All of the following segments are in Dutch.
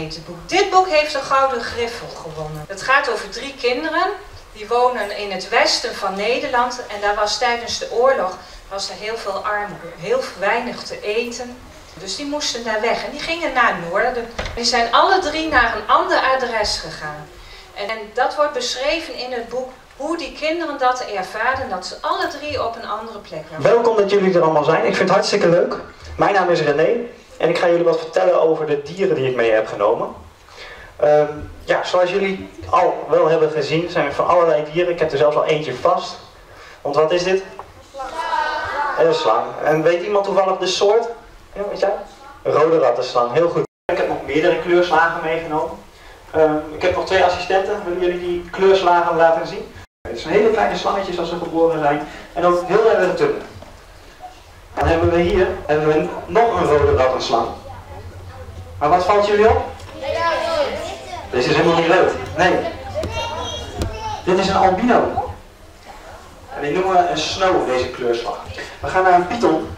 heet het boek. Dit boek heeft de Gouden Griffel gewonnen. Het gaat over 3 kinderen. Die wonen in het westen van Nederland. En daar was tijdens de oorlog heel veel armoede. Heel weinig te eten. Dus die moesten daar weg. En die gingen naar het noorden. Die zijn alle 3 naar een ander adres gegaan. En dat wordt beschreven in het boek. Hoe die kinderen dat ervaren, dat ze alle 3 op een andere plek waren. Welkom dat jullie er allemaal zijn. Ik vind het hartstikke leuk. Mijn naam is René en ik ga jullie wat vertellen over de dieren die ik mee heb genomen. Ja, zoals jullie al wel hebben gezien zijn er van allerlei dieren. Ik heb er zelfs al eentje vast. Want wat is dit? Een slang. En weet iemand toevallig de soort? Ja, weet jij? Een rode rattenslang. Heel goed. Ik heb nog meerdere kleurslagen meegenomen. Ik heb nog 2 assistenten. Willen jullie die kleurslagen laten zien? Het zijn hele kleine slangetjes als ze geboren zijn. En ook heel erg dun. Dan hebben we hier nog een rode rattenslang. Maar wat valt jullie op? Deze is helemaal niet rood. Nee. Dit is een albino. En die noemen we een snow, deze kleurslag. We gaan naar een python.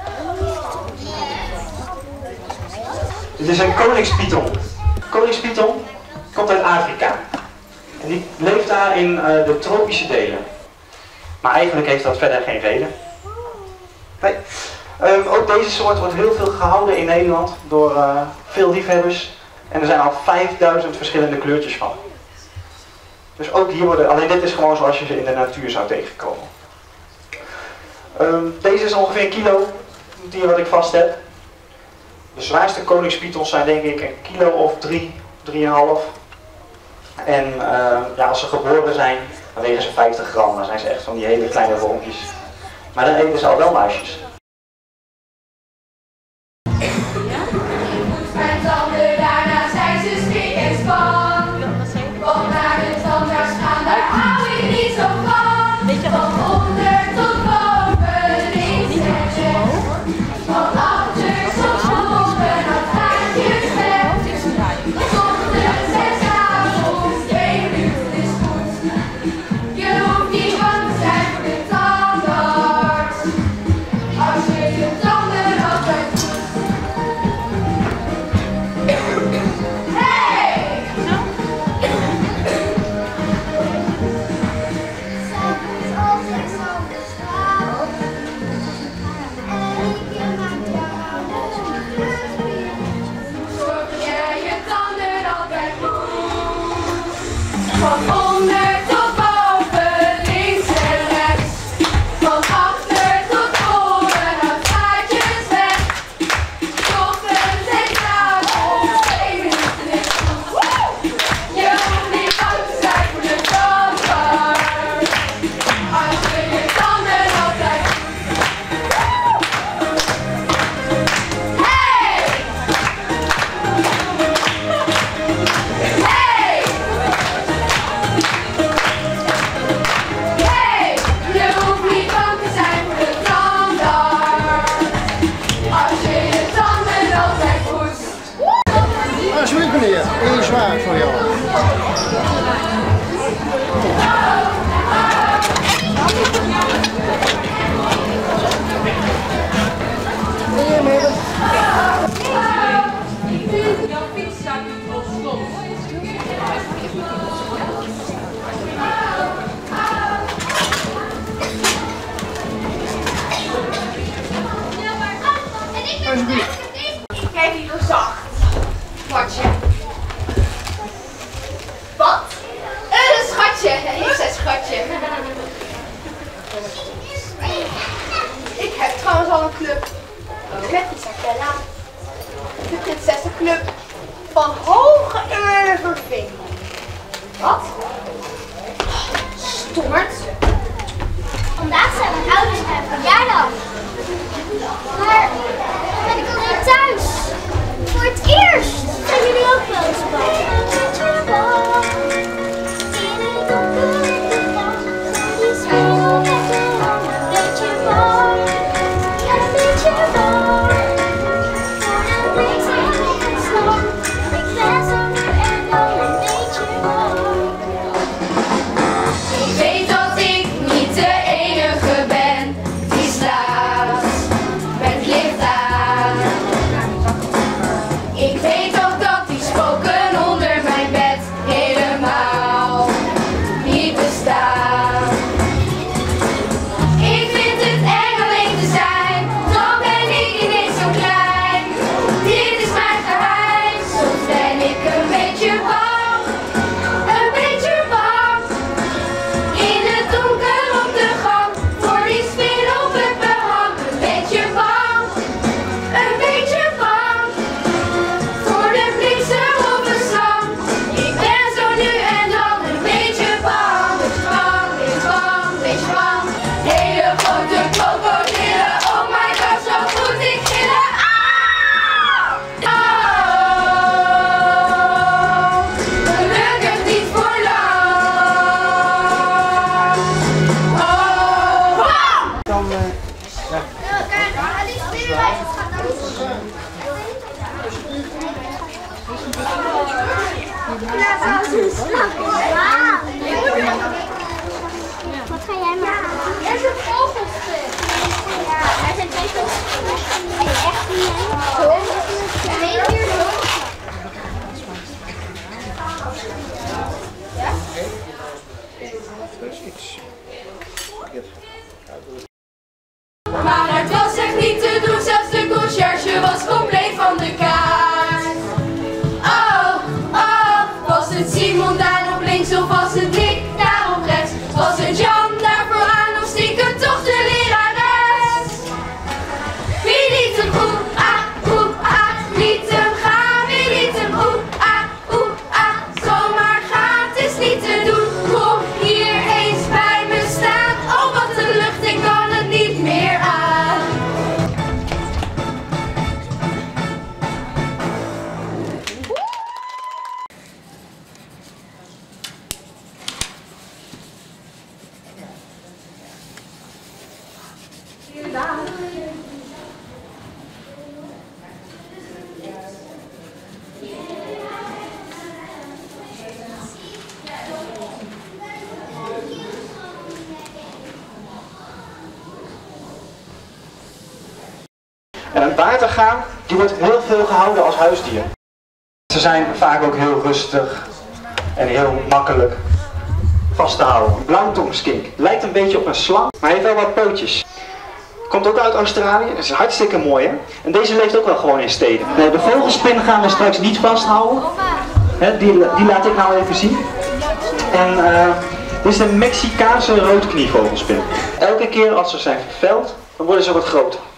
Dit is een koningspython. Koningspython komt uit Afrika. En die leeft daar in de tropische delen. Maar eigenlijk heeft dat verder geen reden. Nee. Ook deze soort wordt heel veel gehouden in Nederland door veel liefhebbers. En er zijn al 5000 verschillende kleurtjes van. Dus ook hier worden, alleen dit is gewoon zoals je ze in de natuur zou tegenkomen. Deze is ongeveer 1 kilo, het dier wat ik vast heb. De zwaarste koningspythons zijn denk ik 1 kilo of 3,5. En ja, als ze geboren zijn, dan wegen ze 50 gram. Dan zijn ze echt van die hele kleine wormpjes. Maar dan eten ze al wel muisjes. Eén zwaard voor jou. Jouw fiets staat nu op slot. Kijk hier zo zacht. Schatje. Wat? Een schatje. Ik zei schatje. Ik heb trouwens al een club. Met Isabella. De prinsessenclub van Hoge Erverveen. Wat? Stommerd. Vandaag zijn mijn ouders en verjaardag. Maar ben ik alleen thuis? Voor het eerst! Zijn jullie ook wel eens bang? In het donker in de nacht, die spelen met de hand. Een beetje bang, een beetje bang. Voor een week zijn ik een slang. Ik ben zo nu en dan een beetje bang. Ik weet dat ik niet de enige Maar het was echt niet te doen, zelfs de conciërge was compleet van de kaart. Oh, oh, was het Simon daar op links of was het Dick daar op rechts? Was het Jan daar vooraan of stiekem toch de lerares? Wie liet hem liet hem gaan, wie liet hem zomaar gaan, het is niet te doen. Kom hier eens bij me staan, oh wat een lucht, ik kan het niet meer aan. En een watergaan, die wordt heel veel gehouden als huisdier. Ze zijn vaak ook heel rustig en heel makkelijk vast te houden. Een blauwtongskink lijkt een beetje op een slang, maar heeft wel wat pootjes. Komt ook uit Australië, is hartstikke mooi hè. En deze leeft ook wel gewoon in steden. Nee, de vogelspin gaan we straks niet vasthouden. Hè, die laat ik nou even zien. En dit is de Mexicaanse roodknievogelspin. Elke keer als ze zijn verveld, dan worden ze wat groter.